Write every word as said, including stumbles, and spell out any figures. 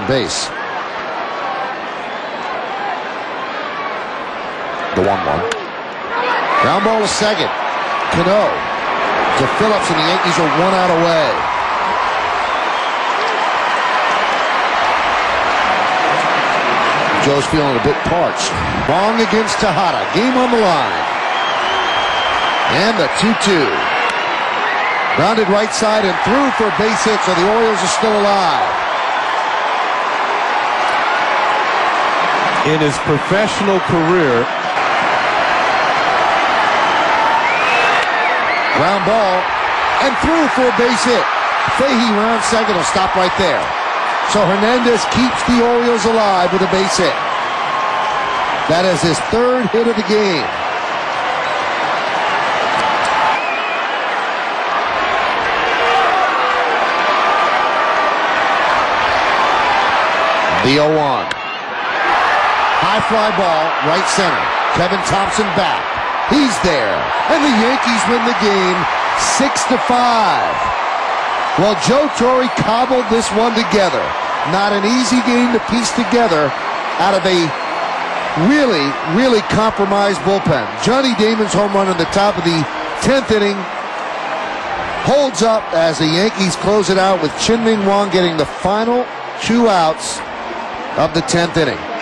second base. The one one. Ground ball to second. Cano to Phillips, and the Yankees are one out away. Joe's feeling a bit parched. Wrong against Tejada. Game on the line. And the two two. Grounded right side and through for a base hit, so the Orioles are still alive. In his professional career, ground ball and through for a base hit. Fahey round second will stop right there. So Hernandez keeps the Orioles alive with a base hit. That is his third hit of the game. The oh one. High fly ball, right center. Kevin Thompson back. He's there. And the Yankees win the game six to five. Well, Joe Torre cobbled this one together. Not an easy game to piece together out of a really, really compromised bullpen. Johnny Damon's home run in the top of the tenth inning holds up as the Yankees close it out with Chien-Ming Wang getting the final two outs of the tenth inning.